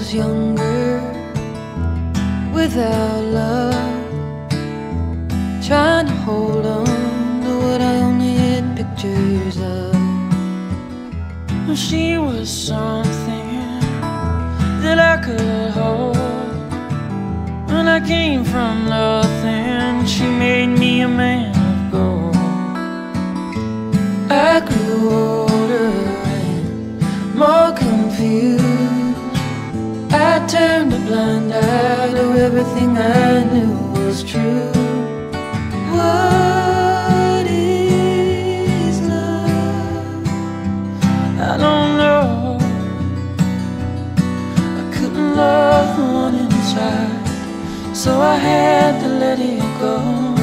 was younger, without love, trying to hold on to what I only had pictures of. Well, she was something that I could hold. When I came from nothing, she made me a man of gold. I grew older and more confused. I turned a blind eye to everything I knew was true. What is love? I don't know. I couldn't love the one inside, so I had to let it go.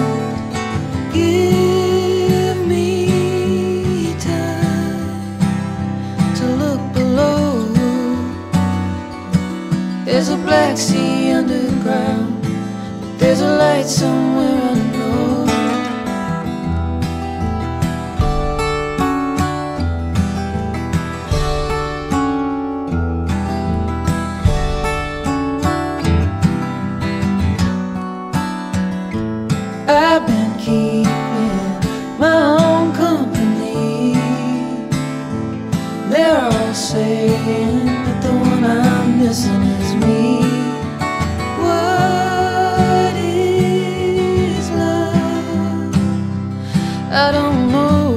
Give me time to look below. There's a black sea underground, but there's a light somewhere I know. I've been keeping my own company. They're all saying that the one I'm missing is me. What is love? I don't know.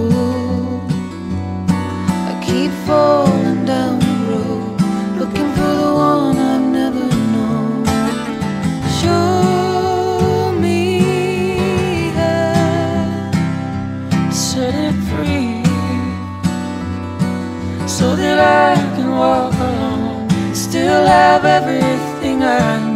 I keep falling down the road, looking for the one I've never known. Show me how to set it free, so that I can walk alone, still have everything I need.